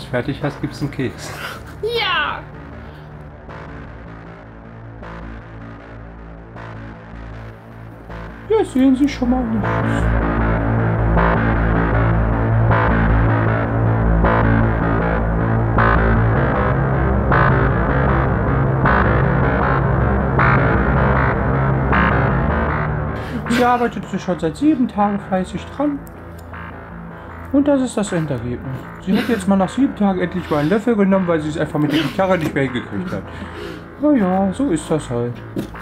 fertig hast, gibt's einen Keks. Ja! Ja, sehen Sie schon mal nicht. Sie arbeitet schon seit 7 Tagen fleißig dran. Und das ist das Endergebnis. Sie hat jetzt mal nach 7 Tagen endlich mal einen Löffel genommen, weil sie es einfach mit der Gitarre nicht mehr hingekriegt hat. Naja, so ist das halt.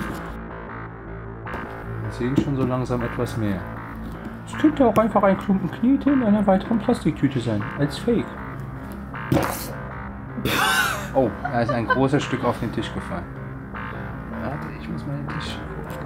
Wir sehen schon so langsam etwas mehr. Es könnte auch einfach ein Klumpen Knete in einer weiteren Plastiktüte sein, als Fake. Oh, da ist ein großes Stück auf den Tisch gefallen. Warte, ich muss mal den Tisch.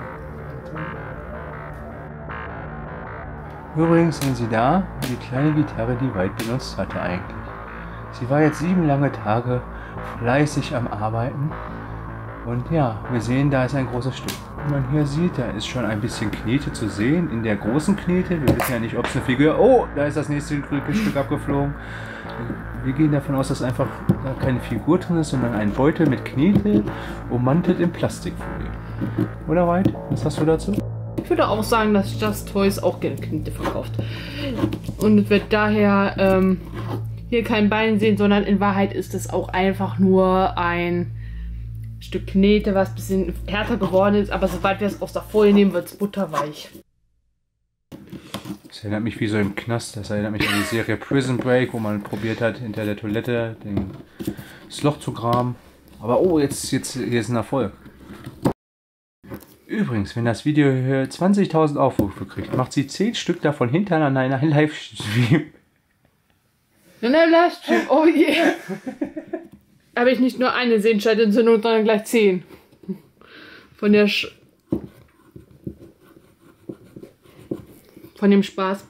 Übrigens sehen Sie da die kleine Gitarre, die White benutzt hatte eigentlich. Sie war jetzt 7 lange Tage fleißig am Arbeiten. Und ja, wir sehen, da ist ein großes Stück. Wie man hier sieht, da ist schon ein bisschen Knete zu sehen. In der großen Knete. Wir wissen ja nicht, ob es eine Figur... Oh, da ist das nächste Stück abgeflogen. Wir gehen davon aus, dass einfach da keine Figur drin ist, sondern ein Beutel mit Knete, ummantelt in Plastikfolie. Oder White? Was hast du dazu? Ich würde auch sagen, dass Just Toys auch gerne Knete verkauft. Und es wird daher hier kein Bein sehen, sondern in Wahrheit ist es auch einfach nur ein Stück Knete, was ein bisschen härter geworden ist. Aber sobald wir es aus der Folie nehmen, wird es butterweich. Das erinnert mich wie so ein Knast. Das erinnert mich an die Serie Prison Break, wo man probiert hat, hinter der Toilette das Loch zu graben. Aber oh, jetzt hier ist ein Erfolg. Übrigens, wenn das Video hier 20.000 Aufrufe kriegt, macht sie 10 Stück davon hintereinander in einem Livestream. In einem Livestream? Oh je! Yeah. Habe ich nicht nur eine Sehenscheidentzündung, sondern gleich 10. Von der von dem Spaß.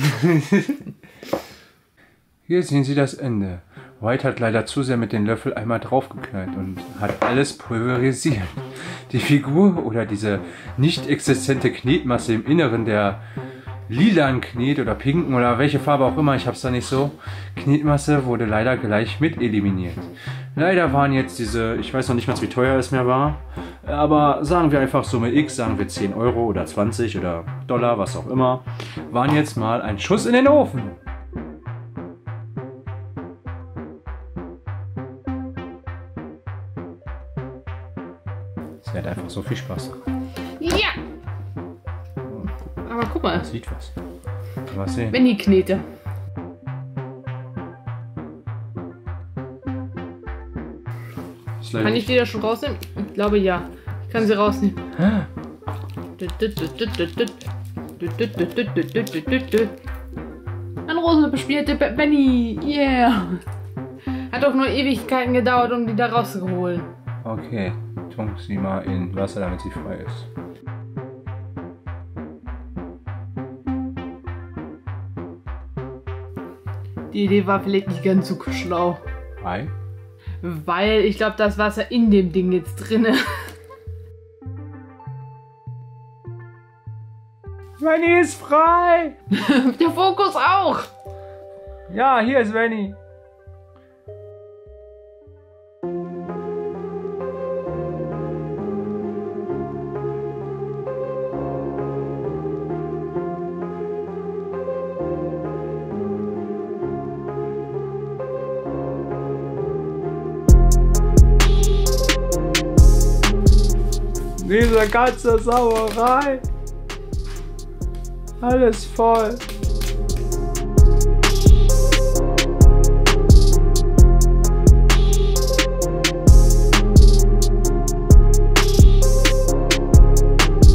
Hier sehen Sie das Ende. White hat leider zu sehr mit dem Löffel einmal draufgeknallt und hat alles pulverisiert. Die Figur oder diese nicht existente Knetmasse im Inneren der lilanen Knet oder pinken oder welche Farbe auch immer, ich hab's da nicht so, Knetmasse wurde leider gleich mit eliminiert. Leider waren jetzt diese, ich weiß noch nicht mal, wie teuer es mehr war, aber sagen wir einfach Summe X, sagen wir 10 Euro oder 20 oder Dollar, was auch immer, waren jetzt mal ein Schuss in den Ofen. Es hat einfach so viel Spaß. Ja! Aber guck mal. Sieht was. Was sehen? Wenn die Knete. Kann ich die da schon rausnehmen? Ich glaube ja. Ich kann sie rausnehmen. Ein rosa bespielte Benny. Yeah. Hat doch nur Ewigkeiten gedauert, um die da rauszuholen. Okay. Tunkt sie mal in Wasser, damit sie frei ist. Die Idee war vielleicht nicht ganz so schlau. Weil? Weil ich glaube, das Wasser in dem Ding jetzt drinne. Venny ist frei! Der Fokus auch! Ja, hier ist Venny. Diese ganze Sauerei. Alles voll.